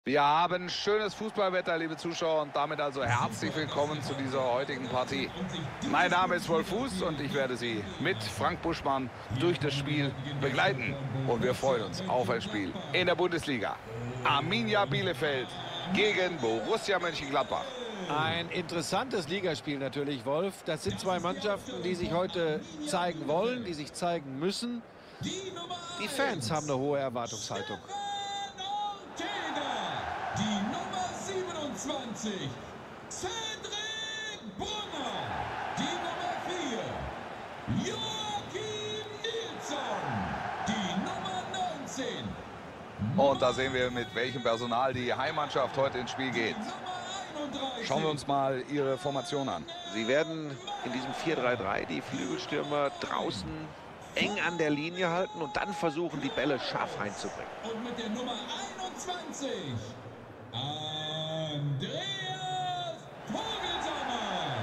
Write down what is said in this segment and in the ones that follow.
Wir haben schönes Fußballwetter, liebe Zuschauer, und damit also herzlich willkommen zu dieser heutigen Partie. Mein Name ist Wolf Fuß und ich werde Sie mit Frank Buschmann durch das Spiel begleiten. Und wir freuen uns auf ein Spiel in der Bundesliga. Arminia Bielefeld gegen Borussia Mönchengladbach. Ein interessantes Ligaspiel natürlich, Wolf. Das sind zwei Mannschaften, die sich heute zeigen wollen, die sich zeigen müssen. Die Fans haben eine hohe Erwartungshaltung. Die Nummer 27, Cedric Brunner. Die Nummer 4, Joachim Nilsson. Die Nummer 19. Und da sehen wir, mit welchem Personal die Heimmannschaft heute ins Spiel geht. Schauen wir uns mal ihre Formation an. Sie werden in diesem 4-3-3 die Flügelstürmer draußen eng an der Linie halten und dann versuchen, die Bälle scharf reinzubringen. Und mit der Nummer 21, Andreas Vogelsammer.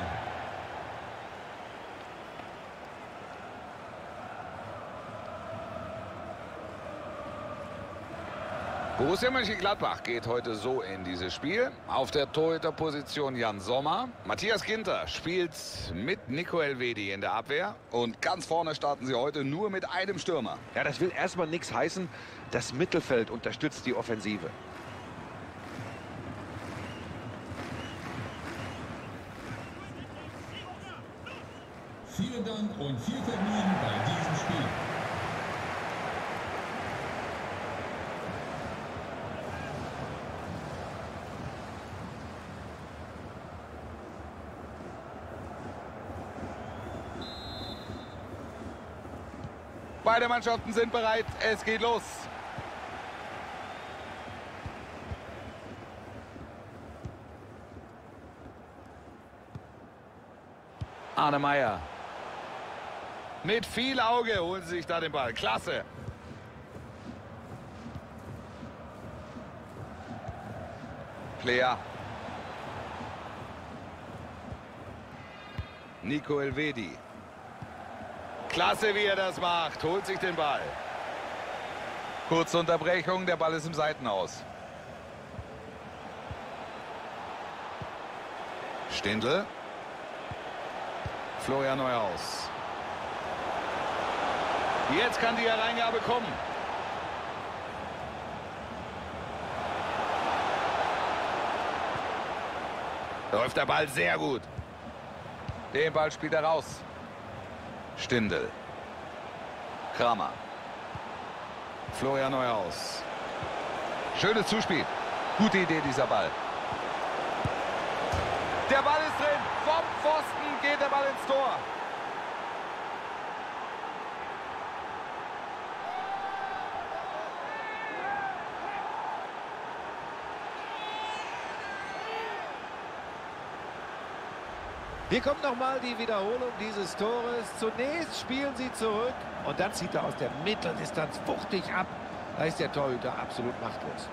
Borussia Mönchengladbach geht heute so in dieses Spiel. Auf der Torhüterposition Jan Sommer. Matthias Ginter spielt mit Nico Elvedi in der Abwehr. Und ganz vorne starten sie heute nur mit einem Stürmer. Ja, das will erstmal nichts heißen. Das Mittelfeld unterstützt die Offensive. Vielen Dank und viel Vergnügen bei diesem Spiel. Beide Mannschaften sind bereit. Es geht los. Arne Meyer. Mit viel Auge holen sie sich da den Ball. Klasse. Player. Nico Elvedi. Klasse, wie er das macht. Holt sich den Ball. Kurze Unterbrechung. Der Ball ist im Seitenaus. Stindl. Florian Neuhaus. Jetzt kann die Hereingabe kommen. Läuft der Ball sehr gut. Den Ball spielt er raus. Stindl. Kramer. Florian Neuhaus. Schönes Zuspiel. Gute Idee, dieser Ball. Der Ball ist drin. Vom Pfosten geht der Ball ins Tor. Hier kommt nochmal die Wiederholung dieses Tores. Zunächst spielen sie zurück und dann zieht er aus der Mitteldistanz wuchtig ab. Da ist der Torhüter absolut machtlos.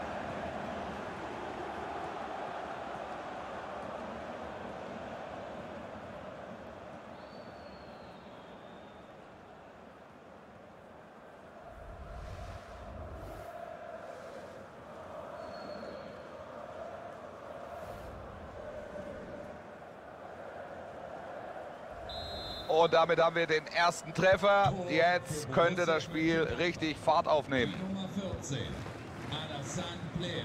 Und damit haben wir den ersten Treffer. Jetzt könnte das Spiel richtig Fahrt aufnehmen. Nummer 14, Alassane Player.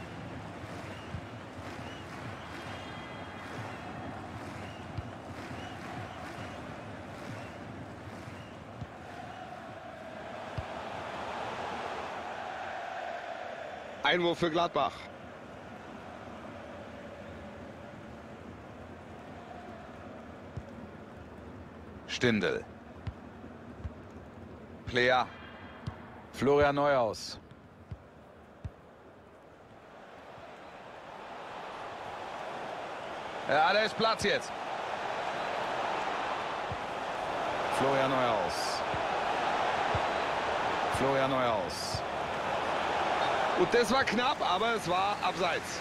Einwurf für Gladbach. Stindl. Player. Florian Neuhaus. Ja, da ist Platz jetzt. Florian Neuhaus. Florian Neuhaus. Und das war knapp, aber es war abseits.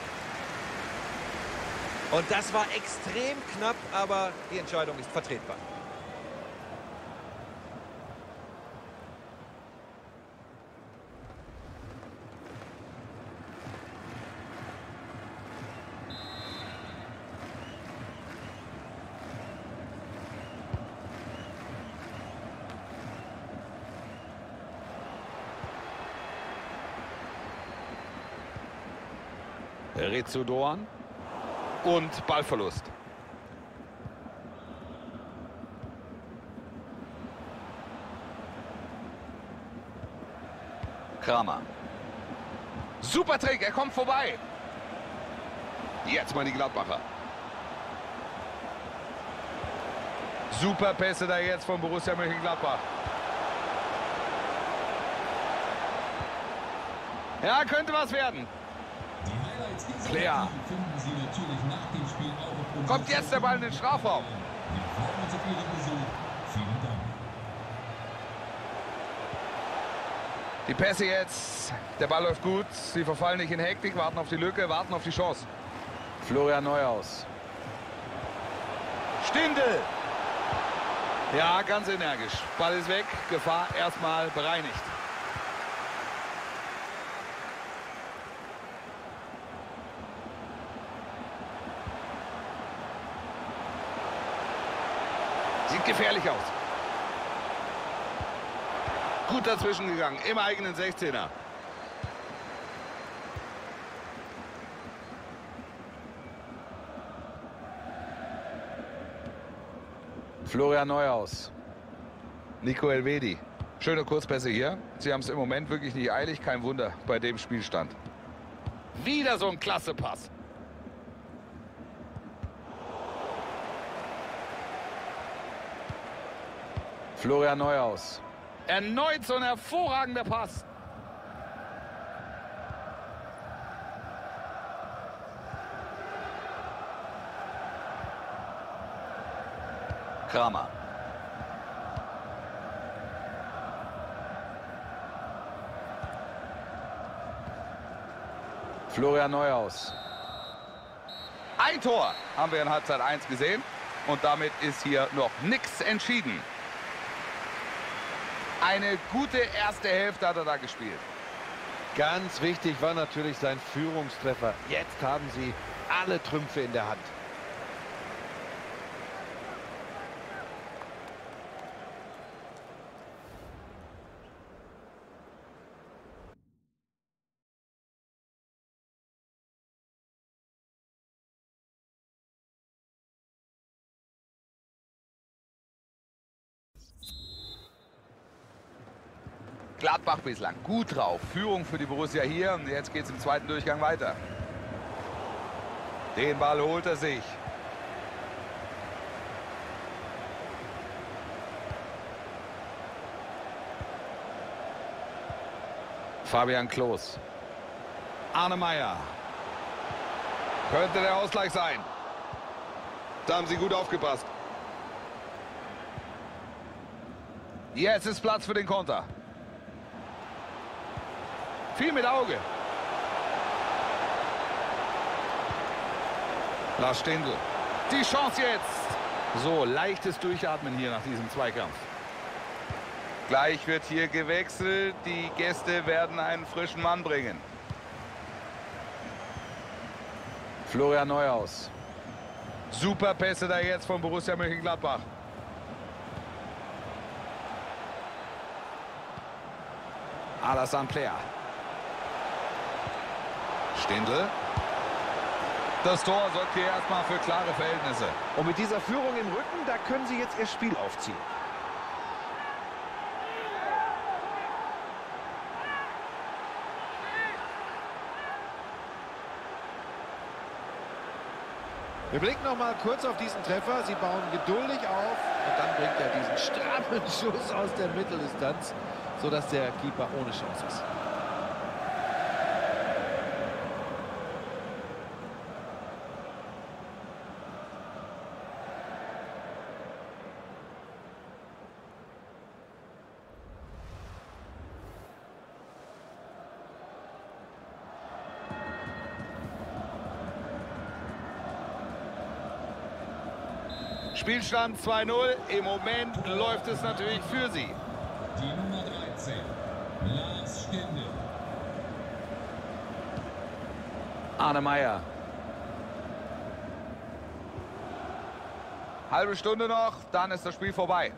Und das war extrem knapp, aber die Entscheidung ist vertretbar. Rizzo Doan. Und Ballverlust. Kramer. Super Trick, er kommt vorbei. Jetzt mal die Gladbacher. Super Pässe da jetzt von Borussia Mönchengladbach. Ja, könnte was werden. Die Highlights dieser Player. Partie finden Sie natürlich nach dem Spiel auch auf unserer Kommt jetzt der Ball in den Strafraum. Wir freuen uns auf Ihren Besuch. Vielen Dank. Die Pässe jetzt. Der Ball läuft gut. Sie verfallen nicht in Hektik, warten auf die Lücke, warten auf die Chance. Florian Neuhaus. Stindl. Ja, ganz energisch. Ball ist weg. Gefahr erstmal bereinigt. Sieht gefährlich aus. Gut dazwischen gegangen, im eigenen 16er. Florian Neuhaus. Nico Elvedi. Schöne Kurzpässe hier. Sie haben es im Moment wirklich nicht eilig. Kein Wunder bei dem Spielstand. Wieder so ein klasse Pass. Florian Neuhaus. Erneut so ein hervorragender Pass. Kramer. Florian Neuhaus. Ein Tor haben wir in Halbzeit 1 gesehen. Und damit ist hier noch nichts entschieden. Eine gute erste Hälfte hat er da gespielt. Ganz wichtig war natürlich sein Führungstreffer. Jetzt haben sie alle Trümpfe in der Hand. Gladbach bislang gut drauf. Führung für die Borussia hier. Und jetzt geht es im zweiten Durchgang weiter. Den Ball holt er sich. Fabian Klos. Arne Meyer. Könnte der Ausgleich sein. Da haben sie gut aufgepasst. Jetzt ist Platz für den Konter. Viel mit Auge. Lars Stindl. Die Chance jetzt. So, leichtes Durchatmen hier nach diesem Zweikampf. Gleich wird hier gewechselt. Die Gäste werden einen frischen Mann bringen. Florian Neuhaus. Super Pässe da jetzt von Borussia Mönchengladbach. Alassane Player. Stindl. Das Tor sorgt hier erstmal für klare Verhältnisse. Und mit dieser Führung im Rücken, da können sie jetzt ihr Spiel aufziehen. Wir blicken noch mal kurz auf diesen Treffer. Sie bauen geduldig auf und dann bringt er diesen strammen Schuss aus der Mitteldistanz, sodass der Keeper ohne Chance ist. Spielstand 2-0. Im Moment läuft es natürlich für sie. Die Nummer 13, Lars Stindl. Arne Meyer. Halbe Stunde noch, dann ist das Spiel vorbei.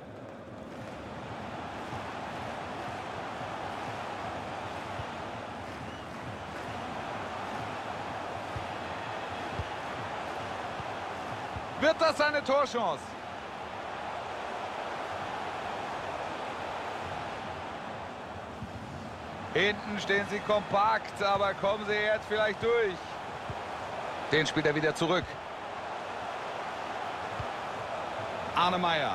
Wird das seine Torchance? Hinten stehen sie kompakt, aber kommen sie jetzt vielleicht durch. Den spielt er wieder zurück. Arne Meyer.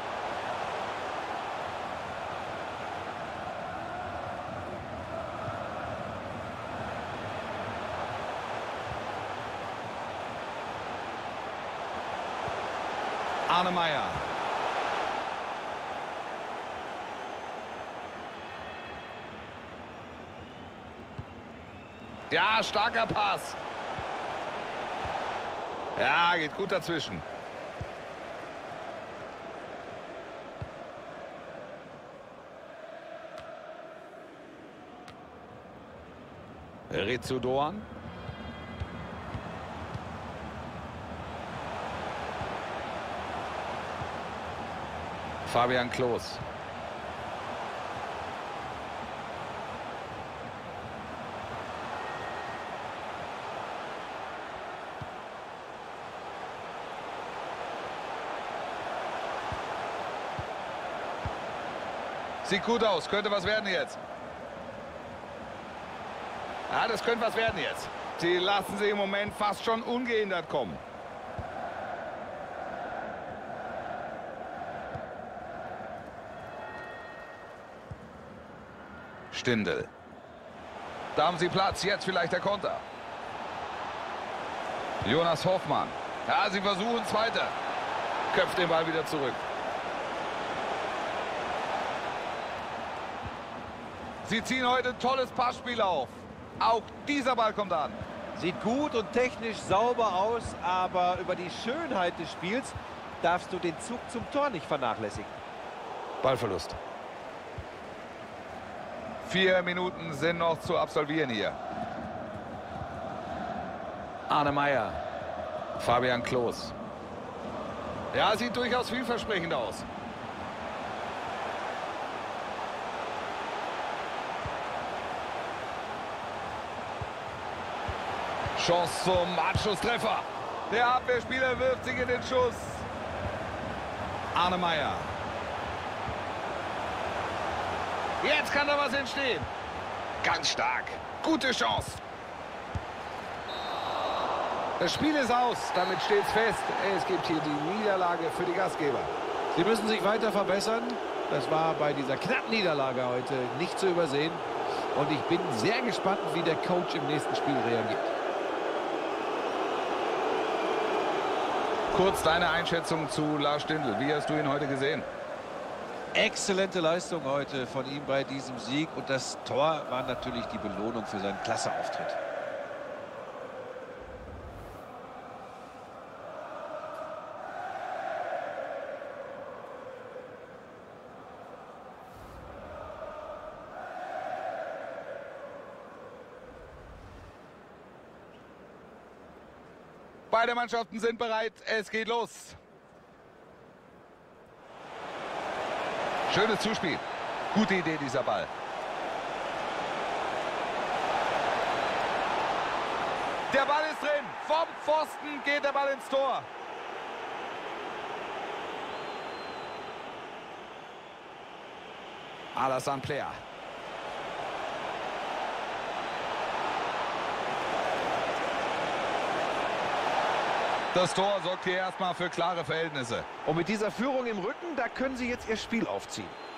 Arne Meyer. Ja, starker Pass. Ja, geht gut dazwischen. Ritsu Doan. Fabian Klos. Sieht gut aus, könnte was werden jetzt. Ja, das könnte was werden jetzt. Sie lassen sie im Moment fast schon ungehindert kommen. Stindl. Da haben sie Platz, jetzt vielleicht der Konter. Jonas Hoffmann. Ja, sie versuchen es weiter. Köpft den Ball wieder zurück. Sie ziehen heute ein tolles Passspiel auf. Auch dieser Ball kommt an. Sieht gut und technisch sauber aus, aber über die Schönheit des Spiels darfst du den Zug zum Tor nicht vernachlässigen. Ballverlust. 4 Minuten sind noch zu absolvieren hier. Arne Meyer. Fabian Klos. Ja, sieht durchaus vielversprechend aus. Chance zum Anschlusstreffer. Der Abwehrspieler wirft sich in den Schuss. Arne Meyer. Jetzt kann da was entstehen. Ganz stark. Gute Chance. Das Spiel ist aus. Damit steht es fest. Es gibt hier die Niederlage für die Gastgeber. Sie müssen sich weiter verbessern. Das war bei dieser knappen Niederlage heute nicht zu übersehen. Und ich bin sehr gespannt, wie der Coach im nächsten Spiel reagiert. Kurz deine Einschätzung zu Lars Stindl. Wie hast du ihn heute gesehen? Exzellente Leistung heute von ihm bei diesem Sieg. Und das Tor war natürlich die Belohnung für seinen Klasseauftritt. Beide Mannschaften sind bereit. Es geht los. Schönes Zuspiel. Gute Idee, dieser Ball. Der Ball ist drin. Vom Pfosten geht der Ball ins Tor. Alassane Player. Das Tor sorgt hier erstmal für klare Verhältnisse. Und mit dieser Führung im Rücken, da können sie jetzt ihr Spiel aufziehen.